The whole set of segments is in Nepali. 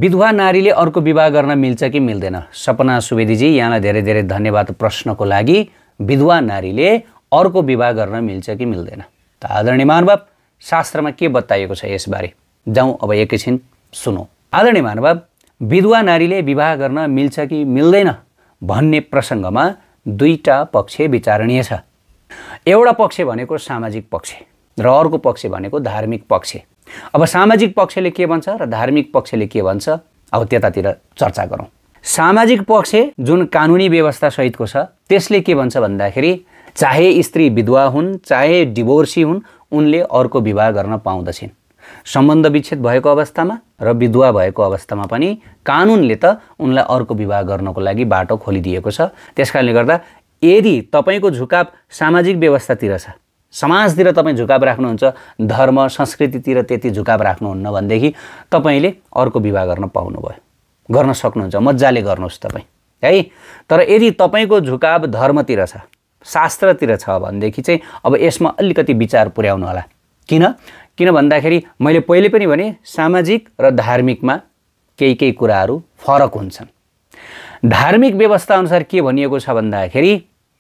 विधवा नारीले अर्को विवाह गर्न मिल्छ कि मिल्दैन? सपना सुवेदीजी, यहाँलाई धेरै धेरै धन्यवाद प्रश्नको लागि। विधवा नारीले अर्को विवाह गर्न मिल्छ कि मिल्दैन? त आदरणीय महानुभाव, शास्त्रमा के बताइएको छ यसबारे? जाउँ अब एकैछिन सुनौँ। आदरणीय महानुभाव, विधवा नारीले विवाह गर्न मिल्छ कि मिल्दैन भन्ने प्रसङ्गमा दुईटा पक्ष विचारणीय छ। एउटा पक्ष भनेको सामाजिक पक्ष र अर्को पक्ष भनेको धार्मिक पक्ष। अब सामाजिक पक्षले के भन्छ र धार्मिक पक्षले के भन्छ, अब त्यतातिर चर्चा गरौँ। सामाजिक पक्ष जुन कानुनी व्यवस्था सहितको छ त्यसले के भन्छ भन्दाखेरि चाहे स्त्री विधवा हुन् चाहे डिभोर्सी हुन् उनले अर्को विवाह गर्न पाउँदछन्। सम्बन्ध विच्छेद भएको अवस्थामा र विधवा भएको अवस्थामा पनि कानुनले त उनलाई अर्को विवाह गर्नको लागि बाटो खोलिदिएको छ। त्यसकारणले गर्दा यदि तपाईँको झुकाव सामाजिक व्यवस्थातिर छ, समाजतिर तपाईँ झुकाव राख्नुहुन्छ, धर्म संस्कृतितिर त्यति झुकाव राख्नुहुन्न भनेदेखि तपाईँले अर्को विवाह गर्न पाउनुभयो, गर्न सक्नुहुन्छ, मजाले गर्नुहोस् तपाईँ है। तर यदि तपाईँको झुकाव धर्मतिर छ, शास्त्रतिर छ भनेदेखि चाहिँ अब यसमा अलिकति विचार पुर्याउनु होला। किन भन्दाखेरि मैले पहिले पनि भने सामाजिक र धार्मिकमा केही कुराहरू फरक हुन्छन्। धार्मिक व्यवस्था अनुसार के भनिएको छ भन्दाखेरि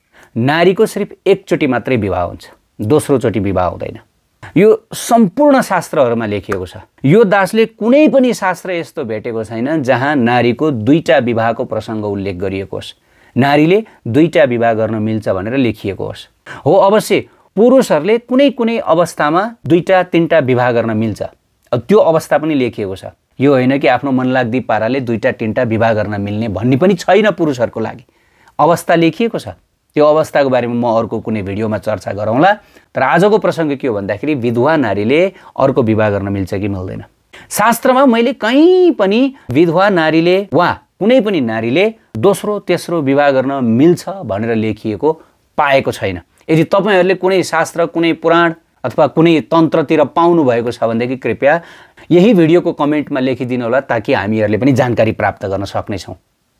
नारीको सिर्फ एकचोटि मात्रै विवाह हुन्छ, दोस्रोचोटि विवाह हुँदैन। यो सम्पूर्ण शास्त्रहरूमा लेखिएको छ। यो दासले कुनै पनि शास्त्र यस्तो भेटेको छैन जहाँ नारीको दुईटा विवाहको प्रसङ्ग उल्लेख गरिएको होस्, नारीले दुईटा विवाह गर्न मिल्छ भनेर लेखिएको होस्। हो, अवश्य पुरुषहरूले कुनै अवस्थामा दुईटा तीनटा विवाह गर्न मिल्छ, त्यो अवस्था पनि लेखिएको छ। यो होइन कि आफ्नो मनलाग्दी पाराले दुईटा तीनटा विवाह गर्न मिल्ने भन्ने पनि छैन पुरुषहरूको लागि, अवस्था लेखिएको छ। त्यो अवस्थाको बारेमा म अर्को कुनै भिडियोमा चर्चा गरौँला। तर आजको प्रसङ्ग के हो भन्दाखेरि विधवा नारीले अर्को विवाह गर्न मिल्छ कि मिल्दैन? शास्त्रमा मैले कहीँ पनि विधवा नारीले वा कुनै पनि नारीले दोस्रो तेस्रो विवाह गर्न मिल्छ भनेर लेखिएको पाएको छैन। यदि तपाईँहरूले कुनै शास्त्र, कुनै पुराण अथवा कुनै तन्त्रतिर पाउनु भएको छ भनेदेखि कृपया यही भिडियोको कमेन्टमा लेखिदिनु होला, ताकि हामीहरूले पनि जानकारी प्राप्त गर्न सक्नेछौँ।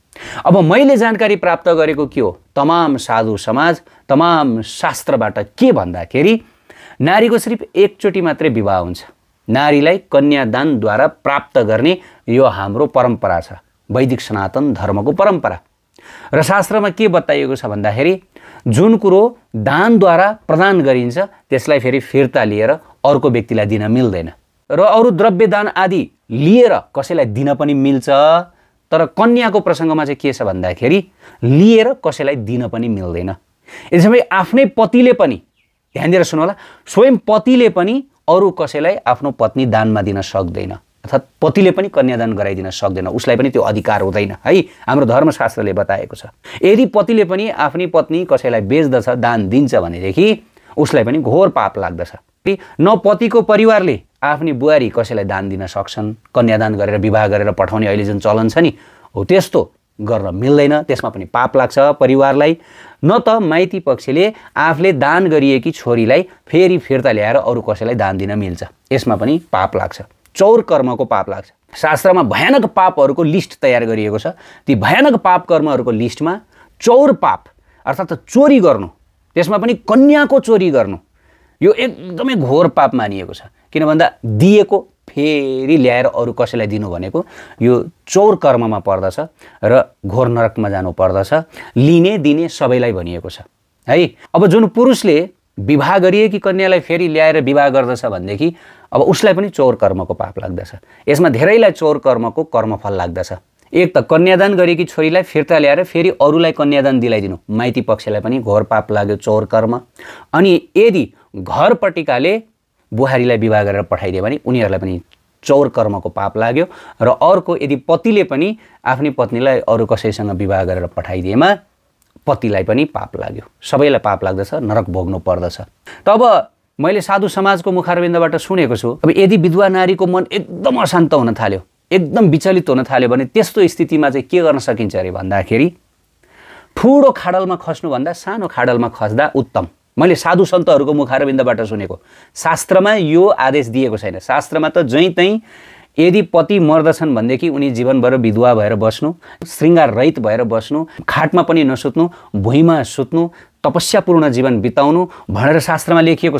अब मैले जानकारी प्राप्त गरेको के हो, तमाम साधु समाज, तमाम शास्त्रबाट के भन्दाखेरि नारीको सिर्फ एकचोटि मात्रै विवाह हुन्छ। नारीलाई कन्यादानद्वारा प्राप्त गर्ने यो हाम्रो परम्परा छ, वैदिक सनातन धर्मको परम्परा। र शास्त्रमा के बताइएको छ भन्दाखेरि जुन कुरो दानद्वारा प्रदान गरिन्छ त्यसलाई फेरि फिर्ता लिएर अर्को व्यक्तिलाई दिन मिल्दैन। र अरू द्रव्य दान आदि लिएर कसैलाई दिन पनि मिल्छ, तर कन्याको प्रसङ्गमा चाहिँ के छ भन्दाखेरि लिएर कसैलाई दिन पनि मिल्दैन। यसरी आफ्नै पतिले पनि, ध्यान दिएर सुन्नु होला, स्वयं पतिले पनि अरू कसैलाई आफ्नो पत्नी दानमा दिन सक्दैन, अर्थात् पतिले पनि कन्यादान गराइदिन सक्दैन, उसलाई पनि त्यो अधिकार हुँदैन है, हाम्रो धर्मशास्त्रले बताएको छ। यदि पतिले पनि आफ्नी पत्नी कसैलाई बेच्दछ, दान दिन्छ भनेदेखि उसलाई पनि घोर पाप लाग्दछ। न पतिको परिवारले आफ्नी बुहारी कसैलाई दान दिन सक्छन्, कन्यादान गरेर विवाह गरेर पठाउने अहिले जुन चलन छ नि, हो त्यस्तो गर्न मिल्दैन, त्यसमा पनि पाप लाग्छ परिवारलाई। न त माइती पक्षले आफूले दान गरिएकी छोरीलाई फेरि फिर्ता ल्याएर अरू कसैलाई दान दिन मिल्छ, यसमा पनि पाप लाग्छ, चौर कर्मको पाप लाग्छ। शास्त्रमा भयानक पापहरूको लिस्ट तयार गरिएको छ। ती भयानक पाप कर्महरूको लिस्टमा चौर पाप अर्थात् चोरी गर्नु, त्यसमा पनि कन्याको चोरी गर्नु, यो एकदमै घोर पाप मानिएको छ। किन भन्दा दिएको फेरि ल्याएर अरू कसैलाई दिनु भनेको यो चौर कर्ममा पर्दछ र घोर नरकमा जानु पर्दछ। लिने दिने सबैलाई भनिएको छ है। अब जुन पुरुषले विवाह गरिएकी कन्यालाई फेरि ल्याएर विवाह गर्दछ भनेदेखि अब उसलाई पनि चौर कर्मको पाप लाग्दछ। यसमा धेरैलाई चौर कर्मको कर्मफल लाग्दछ। एक त कन्यादान गरेकी छोरीलाई फिर्ता ल्याएर फेरि अरूलाई कन्यादान दिलाइदिनु, माइती पक्षलाई पनि घोर पाप लाग्यो, चौर कर्म। अनि यदि घरपट्टिकाले बुहारीलाई विवाह गरेर पठाइदियो भने उनीहरूलाई पनि चौर कर्मको पाप लाग्यो। र अर्को, यदि पतिले पनि आफ्नी पत्नीलाई अरू कसैसँग विवाह गरेर पठाइदिएमा पतिलाई पनि पाप लाग्यो, सबैलाई पाप लाग्दछ, नरक भोग्नु पर्दछ। त अब मैले साधु समाजको मुखारबिन्दबाट सुनेको छु, अब यदि विधवा नारीको मन एकदम अशान्त हुन थाल्यो, एकदम विचलित हुन थाल्यो भने त्यस्तो स्थितिमा चाहिँ के गर्न सकिन्छ अरे भन्दाखेरि ठुलो खाडलमा खस्नुभन्दा सानो खाडलमा खस्दा उत्तम। मैले साधु सन्तहरूको मुखारबिन्दबाट सुनेको, शास्त्रमा यो आदेश दिएको छैन। शास्त्रमा त जहीँ यदि पति मर्दछन् भनेदेखि उनी जीवनभर विधवा भएर बस्नु, श्रृङ्गार रहित भएर बस्नु, खाटमा पनि नसुत्नु, भुइँमा सुत्नु, तपस्यापूर्ण जीवन बिताउनु भनेर शास्त्रमा लेखिएको छ।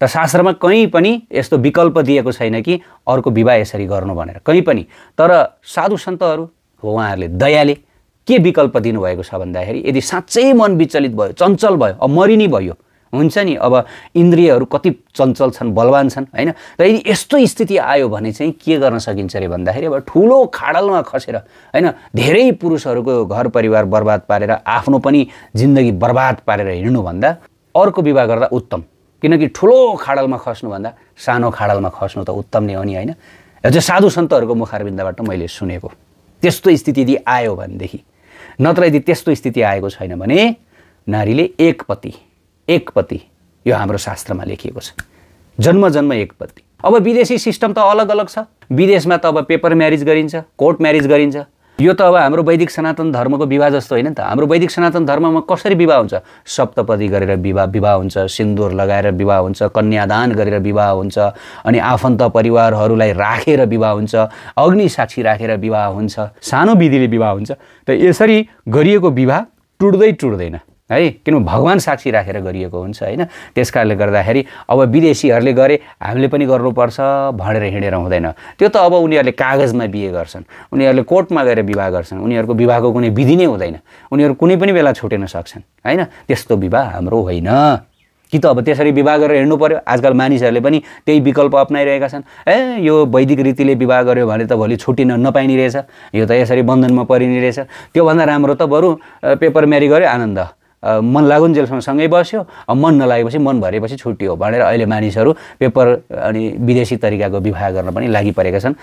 त शास्त्रमा कहीँ पनि यस्तो विकल्प दिएको छैन कि अर्को विवाह यसरी गर्नु भनेर, कहीँ पनि। तर साधु सन्तहरू हो उहाँहरूले दयाले के विकल्प दिनुभएको छ भन्दाखेरि यदि साँच्चै मन विचलित भयो, चञ्चल भयो, अब मरि नै भयो, हुन्छ नि, अब इन्द्रियहरू कति चञ्चल छन्, बलवान छन् होइन, र यदि यस्तो स्थिति आयो भने चाहिँ के गर्न सकिन्छ अरे भन्दाखेरि अब ठुलो खाडलमा खसेर होइन धेरै पुरुषहरूको घर परिवार बर्बाद पारेर आफ्नो पनि जिन्दगी बर्बाद पारेर हिँड्नुभन्दा अर्को विवाह गर्दा उत्तम, किनकि ठुलो खाडलमा खस्नुभन्दा सानो खाडलमा खस्नु त उत्तम नै हो नि होइन। यो चाहिँ साधु सन्तहरूको मुखारबिन्दबाट मैले सुनेको। त्यस्तो स्थिति यदि आयो भनेदेखि, नत्र यदि त्यस्तो स्थिति आएको छैन भने नारीले एक पति, यो हाम्रो शास्त्रमा लेखिएको छ, जन्म जन्म एक पति। अब विदेशी सिस्टम त अलग अलग छ, विदेशमा त अब पेपर म्यारिज गरिन्छ, कोर्ट म्यारिज गरिन्छ। यो त अब हाम्रो वैदिक सनातन धर्मको विवाह जस्तो होइन नि त। हाम्रो वैदिक सनातन धर्ममा कसरी विवाह हुन्छ? सप्तपदी गरेर विवाह हुन्छ, सिन्दुर लगाएर विवाह हुन्छ, कन्यादान गरेर विवाह हुन्छ, अनि आफन्त परिवारहरूलाई राखेर विवाह हुन्छ, अग्नि साक्षी राखेर विवाह हुन्छ, सानो विधिले विवाह हुन्छ। त यसरी गरिएको विवाह टुट्दैन है, किनभने भगवान साक्षी राखेर गरिएको हुन्छ होइन। त्यसकारणले गर्दाखेरि अब विदेशीहरूले गरे हामीले पनि गर्नुपर्छ भनेर हिँडेर हुँदैन। त्यो त अब उनीहरूले कागजमा बिहे गर्छन्, उनीहरूले कोर्टमा गएर विवाह गर्छन्, उनीहरूको विवाहको कुनै विधि नै हुँदैन, उनीहरू कुनै पनि बेला छुटेन सक्छन् होइन। त्यस्तो विवाह हाम्रो होइन कि त अब त्यसरी विवाह गरेर हिँड्नु पर्यो। आजकल मानिसहरूले पनि त्यही विकल्प अप्नाइरहेका छन्। यो वैदिक रीतिले विवाह गर्यो भने त भोलि छुटिन नपाइने रहेछ, यो त यसरी बन्धनमा परिने रहेछ, त्योभन्दा राम्रो त बरु पेपर म्यारी गर्यो, आनन्द, मन लागुन्जेलसम्म सँगै बस्यो, मन नलागेपछि मन भरेपछि छुट्यो भनेर अहिले मानिसहरू पेपर अनि विदेशी तरिकाको विवाह गर्न पनि लागिपरेका छन्।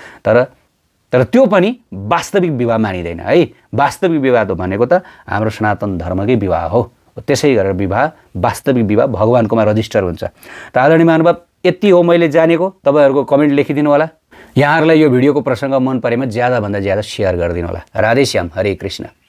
तर त्यो पनि वास्तविक विवाह मानिँदैन है। वास्तविक विवाह त भनेको त हाम्रो सनातन धर्मकै विवाह हो। त्यसै गरेर विवाह, वास्तविक विवाह भगवान्कोमा रजिस्टर हुन्छ। त आदरणीय महानुभाव, यति हो मैले जानेको। तपाईँहरूको कमेन्ट लेखिदिनु होला। यहाँहरूलाई यो भिडियोको प्रसङ्ग मन परेमा ज्यादाभन्दा ज्यादा सेयर गरिदिनु होला। राधेश्याम, हरे कृष्ण।